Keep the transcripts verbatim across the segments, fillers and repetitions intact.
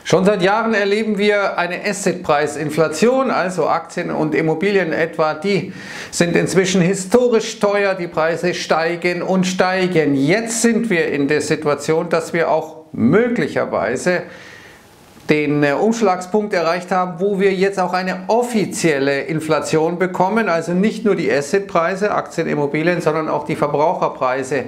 Schon seit Jahren erleben wir eine Assetpreisinflation, also Aktien und Immobilien etwa, die sind inzwischen historisch teuer, die Preise steigen und steigen. Jetzt sind wir in der Situation, dass wir auch möglicherweise den Umschlagspunkt erreicht haben, wo wir jetzt auch eine offizielle Inflation bekommen, also nicht nur die Assetpreise, Aktien, Immobilien, sondern auch die Verbraucherpreise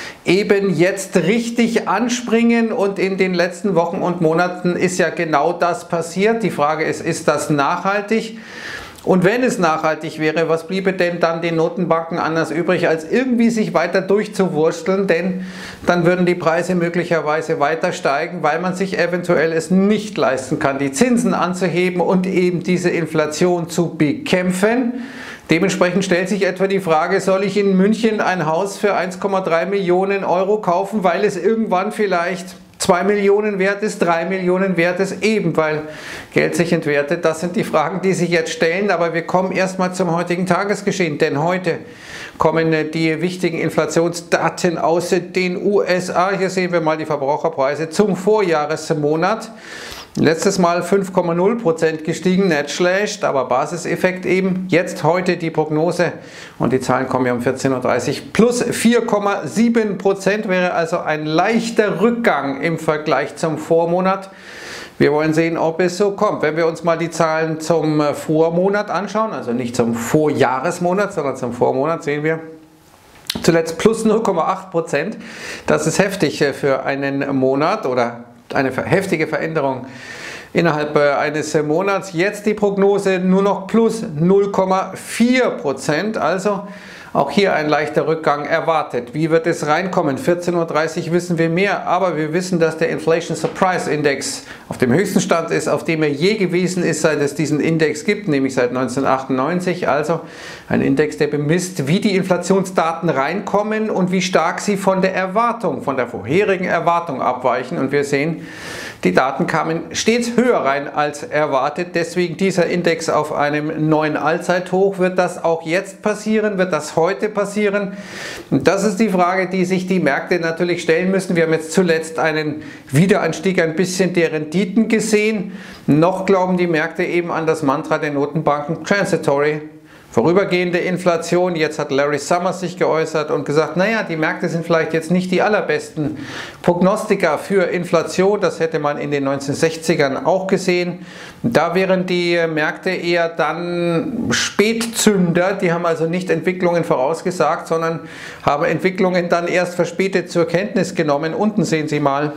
eben jetzt richtig anspringen, und in den letzten Wochen und Monaten ist ja genau das passiert. Die Frage ist, ist das nachhaltig? Und wenn es nachhaltig wäre, was bliebe denn dann den Notenbanken anders übrig, als irgendwie sich weiter durchzuwursteln, denn dann würden die Preise möglicherweise weiter steigen, weil man sich eventuell es nicht leisten kann, die Zinsen anzuheben und eben diese Inflation zu bekämpfen. Dementsprechend stellt sich etwa die Frage, soll ich in München ein Haus für eins Komma drei Millionen Euro kaufen, weil es irgendwann vielleicht zwei Millionen wert ist, drei Millionen wert ist, eben weil Geld sich entwertet? Das sind die Fragen, die sich jetzt stellen, aber wir kommen erstmal zum heutigen Tagesgeschehen, denn heute kommen die wichtigen Inflationsdaten aus den U S A. Hier sehen wir mal die Verbraucherpreise zum Vorjahresmonat. Letztes Mal fünf Komma null Prozent gestiegen, nicht schlecht, aber Basiseffekt eben. Jetzt heute die Prognose, und die Zahlen kommen ja um vierzehn Uhr dreißig, plus vier Komma sieben Prozent, wäre also ein leichter Rückgang im Vergleich zum Vormonat. Wir wollen sehen, ob es so kommt. Wenn wir uns mal die Zahlen zum Vormonat anschauen, also nicht zum Vorjahresmonat, sondern zum Vormonat, sehen wir zuletzt plus null Komma acht Prozent. Das ist heftig für einen Monat oder eine heftige Veränderung innerhalb eines Monats. Jetzt die Prognose nur noch plus null Komma vier Prozent, also auch hier ein leichter Rückgang erwartet. Wie wird es reinkommen? vierzehn Uhr dreißig wissen wir mehr, aber wir wissen, dass der Inflation Surprise Index auf dem höchsten Stand ist, auf dem er je gewesen ist, seit es diesen Index gibt, nämlich seit neunzehnhundertachtundneunzig. Also ein Index, der bemisst, wie die Inflationsdaten reinkommen und wie stark sie von der Erwartung, von der vorherigen Erwartung abweichen. Und wir sehen, die Daten kamen stets höher rein als erwartet, deswegen dieser Index auf einem neuen Allzeithoch. Wird das auch jetzt passieren? Wird das heute passieren? Und das ist die Frage, die sich die Märkte natürlich stellen müssen. Wir haben jetzt zuletzt einen Wiederanstieg ein bisschen der Renditen gesehen. Noch glauben die Märkte eben an das Mantra der Notenbanken Transitory, vorübergehende Inflation. Jetzt hat Larry Summers sich geäußert und gesagt, naja, die Märkte sind vielleicht jetzt nicht die allerbesten Prognostiker für Inflation. Das hätte man in den neunzehnhundertsechzigern auch gesehen. Da wären die Märkte eher dann Spätzünder. Die haben also nicht Entwicklungen vorausgesagt, sondern haben Entwicklungen dann erst verspätet zur Kenntnis genommen. Unten sehen Sie mal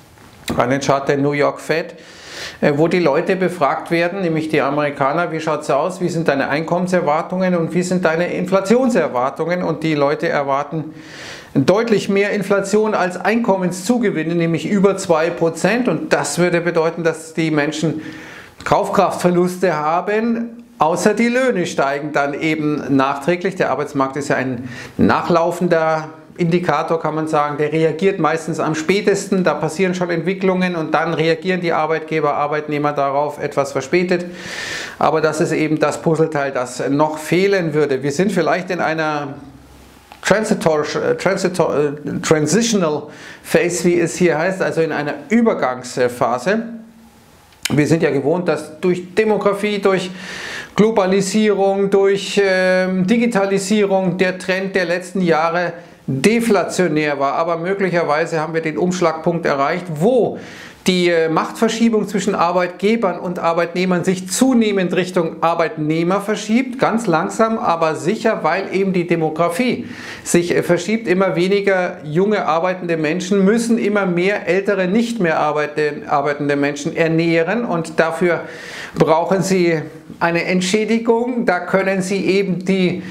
einen Chart der New York Fed, wo die Leute befragt werden, nämlich die Amerikaner, wie schaut es aus, wie sind deine Einkommenserwartungen und wie sind deine Inflationserwartungen, und die Leute erwarten deutlich mehr Inflation als Einkommenszugewinne, nämlich über zwei Prozent, und das würde bedeuten, dass die Menschen Kaufkraftverluste haben, außer die Löhne steigen dann eben nachträglich. Der Arbeitsmarkt ist ja ein nachlaufender Indikator, kann man sagen, der reagiert meistens am spätesten, da passieren schon Entwicklungen und dann reagieren die Arbeitgeber, Arbeitnehmer darauf etwas verspätet. Aber das ist eben das Puzzleteil, das noch fehlen würde. Wir sind vielleicht in einer Transitor, Transitor, Transitional Phase, wie es hier heißt, also in einer Übergangsphase. Wir sind ja gewohnt, dass durch Demografie, durch Globalisierung, durch ähm, Digitalisierung der Trend der letzten Jahre deflationär war, aber möglicherweise haben wir den Umschlagpunkt erreicht, wo die Machtverschiebung zwischen Arbeitgebern und Arbeitnehmern sich zunehmend Richtung Arbeitnehmer verschiebt, ganz langsam, aber sicher, weil eben die Demografie sich verschiebt. Immer weniger junge arbeitende Menschen müssen immer mehr ältere, nicht mehr arbeitende Menschen ernähren, und dafür brauchen sie eine Entschädigung. Da können sie eben die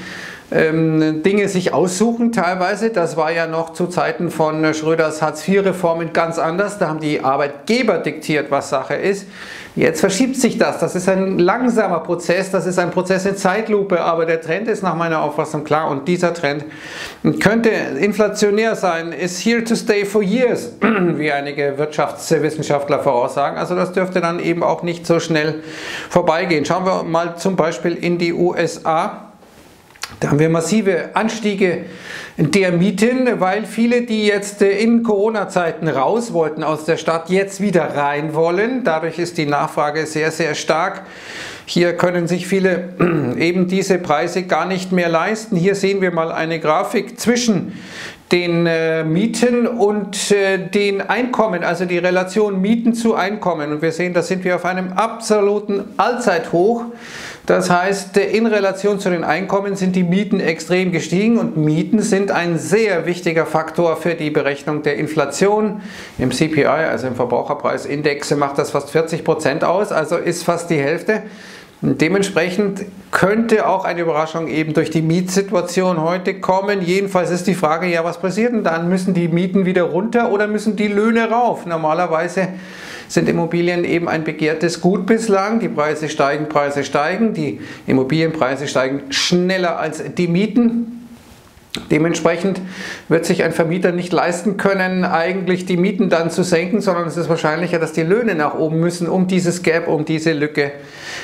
Ähm, Dinge sich aussuchen teilweise. Das war ja noch zu Zeiten von Schröders Hartz vier Reformen ganz anders. Da haben die Arbeitgeber diktiert, was Sache ist. Jetzt verschiebt sich das. Das ist ein langsamer Prozess, das ist ein Prozess in Zeitlupe, aber der Trend ist nach meiner Auffassung klar, und dieser Trend könnte inflationär sein, is here to stay for years, wie einige Wirtschaftswissenschaftler voraussagen. Also das dürfte dann eben auch nicht so schnell vorbeigehen. Schauen wir mal zum Beispiel in die U S A. Da haben wir massive Anstiege der Mieten, weil viele, die jetzt in Corona-Zeiten raus wollten aus der Stadt, jetzt wieder rein wollen. Dadurch ist die Nachfrage sehr, sehr stark. Hier können sich viele eben diese Preise gar nicht mehr leisten. Hier sehen wir mal eine Grafik zwischen den äh, Mieten und äh, den Einkommen, also die Relation Mieten zu Einkommen. Und wir sehen, da sind wir auf einem absoluten Allzeithoch. Das heißt, in Relation zu den Einkommen sind die Mieten extrem gestiegen und Mieten sind ein sehr wichtiger Faktor für die Berechnung der Inflation. Im C P I, also im Verbraucherpreisindex, macht das fast vierzig Prozent aus, also ist fast die Hälfte. Dementsprechend könnte auch eine Überraschung eben durch die Mietsituation heute kommen. Jedenfalls ist die Frage, ja, was passiert denn dann? Müssen die Mieten wieder runter oder müssen die Löhne rauf? Normalerweise sind Immobilien eben ein begehrtes Gut bislang. Die Preise steigen, Preise steigen. Die Immobilienpreise steigen schneller als die Mieten. Dementsprechend wird sich ein Vermieter nicht leisten können, eigentlich die Mieten dann zu senken, sondern es ist wahrscheinlicher, dass die Löhne nach oben müssen, um dieses Gap, um diese Lücke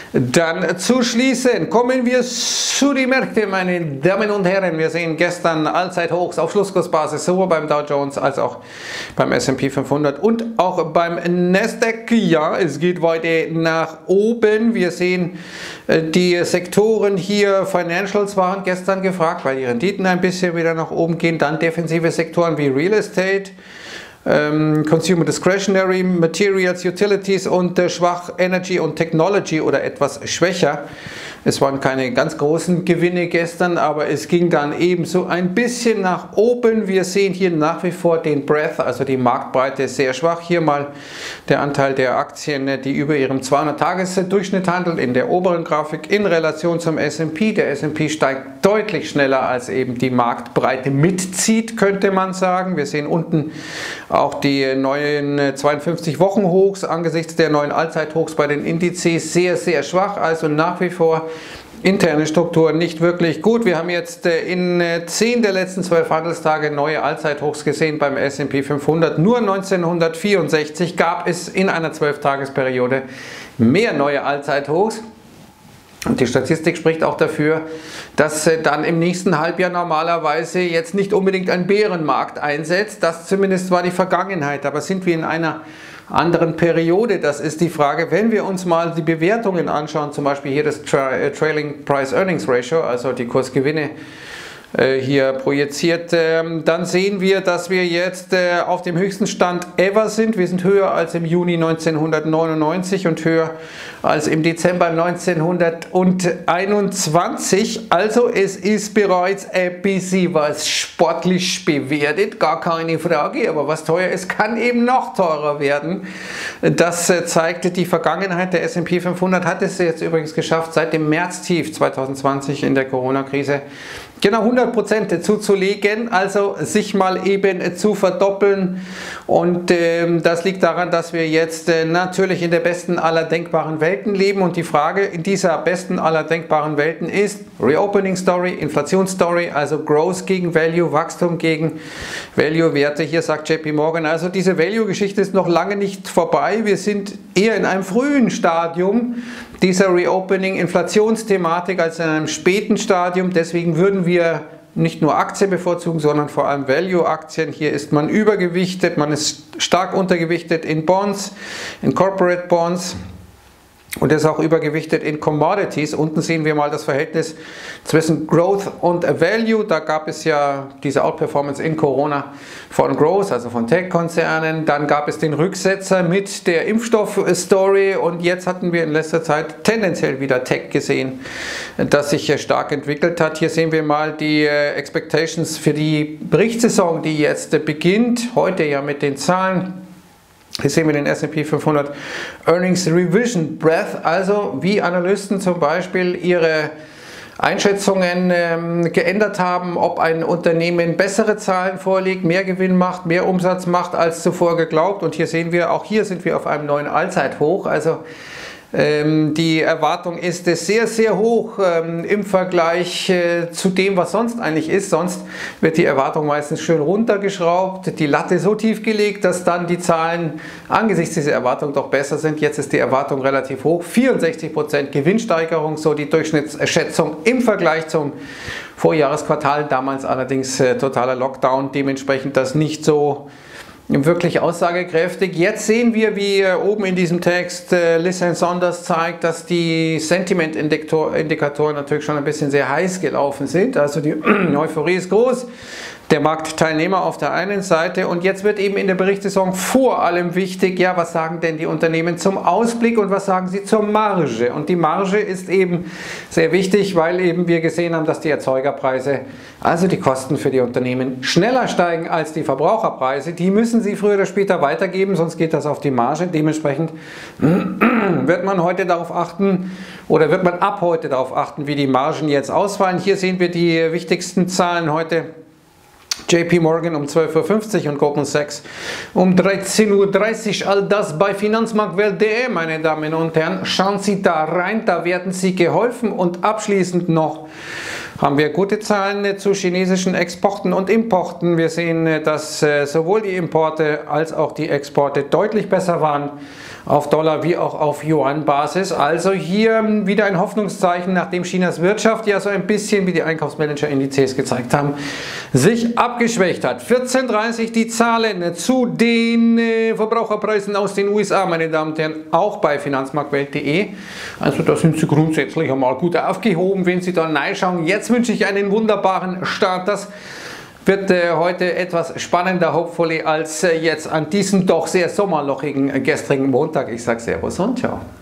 dann zu schließen. Kommen wir zu den Märkten, meine Damen und Herren. Wir sehen gestern Allzeithochs auf Schlusskursbasis, sowohl beim Dow Jones als auch beim S und P fünfhundert und auch beim Nasdaq. Ja, es geht weiter nach oben. Wir sehen die Sektoren hier, Financials waren gestern gefragt, weil die Renditen ein bisschen wieder nach oben gehen, dann defensive Sektoren wie Real Estate, ähm, Consumer Discretionary, Materials, Utilities und äh, schwach Energy und Technology oder etwas schwächer. Es waren keine ganz großen Gewinne gestern, aber es ging dann ebenso ein bisschen nach oben. Wir sehen hier nach wie vor den Breadth, also die Marktbreite, sehr schwach. Hier mal der Anteil der Aktien, die über ihrem zweihundert-Tages-Durchschnitt handeln, in der oberen Grafik in Relation zum S und P. Der S und P steigt deutlich schneller, als eben die Marktbreite mitzieht, könnte man sagen. Wir sehen unten auch die neuen zweiundfünfzig Wochen Hochs angesichts der neuen Allzeithochs bei den Indizes sehr, sehr schwach, also nach wie vor interne Struktur nicht wirklich gut. Wir haben jetzt in zehn der letzten zwölf Handelstage neue Allzeithochs gesehen beim S und P fünfhundert. Nur neunzehnhundertvierundsechzig gab es in einer zwölf-Tages-Periode mehr neue Allzeithochs. Und die Statistik spricht auch dafür, dass dann im nächsten Halbjahr normalerweise jetzt nicht unbedingt ein Bärenmarkt einsetzt. Das zumindest war die Vergangenheit. Aber sind wir in einer anderen Periode? Das ist die Frage. Wenn wir uns mal die Bewertungen anschauen, zum Beispiel hier das Tra Trailing Price Earnings Ratio, also die Kursgewinne äh, hier projiziert, äh, dann sehen wir, dass wir jetzt äh, auf dem höchsten Stand ever sind. Wir sind höher als im Juni neunzehnhundertneunundneunzig und höher als im Dezember neunzehnhunderteinundzwanzig. Also es ist bereits ein bisschen was sportlich bewertet, gar keine Frage, aber was teuer ist, kann eben noch teurer werden. Das äh, zeigte die Vergangenheit. Der S und P fünfhundert hat es jetzt übrigens geschafft, seit dem Märztief zweitausendzwanzig in der Corona-Krise genau hundert Prozent zuzulegen, also sich mal eben zu verdoppeln. Und ähm, das liegt daran, dass wir jetzt äh, natürlich in der besten aller denkbaren Welten leben. Und die Frage in dieser besten aller denkbaren Welten ist Reopening Story, Inflationsstory, also Growth gegen Value, Wachstum gegen Value-Werte. Hier sagt J P Morgan, also diese Value-Geschichte ist noch lange nicht vorbei. Wir sind eher in einem frühen Stadium dieser Reopening-Inflationsthematik als in einem späten Stadium. Deswegen würden wir nicht nur Aktien bevorzugen, sondern vor allem Value-Aktien. Hier ist man übergewichtet, man ist stark untergewichtet in Bonds, in Corporate Bonds. Und ist auch übergewichtet in Commodities. Unten sehen wir mal das Verhältnis zwischen Growth und Value. Da gab es ja diese Outperformance in Corona von Growth, also von Tech-Konzernen. Dann gab es den Rücksetzer mit der Impfstoff-Story. Und jetzt hatten wir in letzter Zeit tendenziell wieder Tech gesehen, das sich stark entwickelt hat. Hier sehen wir mal die Expectations für die Berichtssaison, die jetzt beginnt. Heute ja mit den Zahlen. Hier sehen wir den S und P fünfhundert Earnings Revision Breadth, also wie Analysten zum Beispiel ihre Einschätzungen ähm, geändert haben, ob ein Unternehmen bessere Zahlen vorlegt, mehr Gewinn macht, mehr Umsatz macht als zuvor geglaubt. Und hier sehen wir, auch hier sind wir auf einem neuen Allzeithoch. Also Ähm, die Erwartung ist es sehr, sehr hoch ähm, im Vergleich äh, zu dem, was sonst eigentlich ist. Sonst wird die Erwartung meistens schön runtergeschraubt, die Latte so tief gelegt, dass dann die Zahlen angesichts dieser Erwartung doch besser sind. Jetzt ist die Erwartung relativ hoch, vierundsechzig Prozent Gewinnsteigerung, so die Durchschnittsschätzung im Vergleich zum Vorjahresquartal, damals allerdings äh, totaler Lockdown, dementsprechend das nicht so wirklich aussagekräftig. Jetzt sehen wir, wie oben in diesem Text äh, Lysan Saunders zeigt, dass die Sentiment-Indikatoren natürlich schon ein bisschen sehr heiß gelaufen sind. Also die Euphorie ist groß, der Marktteilnehmer auf der einen Seite, und jetzt wird eben in der Berichtssaison vor allem wichtig, ja, was sagen denn die Unternehmen zum Ausblick und was sagen sie zur Marge? Und die Marge ist eben sehr wichtig, weil eben wir gesehen haben, dass die Erzeugerpreise, also die Kosten für die Unternehmen, schneller steigen als die Verbraucherpreise. Die müssen sie früher oder später weitergeben, sonst geht das auf die Marge. Dementsprechend wird man heute darauf achten, oder wird man ab heute darauf achten, wie die Margen jetzt ausfallen. Hier sehen wir die wichtigsten Zahlen heute. J P Morgan um zwölf Uhr fünfzig und Goldman Sachs um dreizehn Uhr dreißig. All das bei Finanzmarktwelt punkt de, meine Damen und Herren. Schauen Sie da rein, da werden Sie geholfen. Und abschließend noch haben wir gute Zahlen zu chinesischen Exporten und Importen. Wir sehen, dass sowohl die Importe als auch die Exporte deutlich besser waren auf Dollar- wie auch auf Yuan-Basis. Also hier wieder ein Hoffnungszeichen, nachdem Chinas Wirtschaft ja so ein bisschen, wie die Einkaufsmanager-Indizes gezeigt haben, sich abgeschwächt hat. vierzehn Uhr dreißig die Zahlen zu den Verbraucherpreisen aus den U S A, meine Damen und Herren, auch bei Finanzmarktwelt punkt de. Also da sind Sie grundsätzlich einmal gut aufgehoben, wenn Sie da reinschauen. Jetzt wünsche ich einen wunderbaren Start. Das wird äh, heute etwas spannender, hopefully, als äh, jetzt an diesem doch sehr sommerlochigen äh, gestrigen Montag. Ich sage Servus und ciao.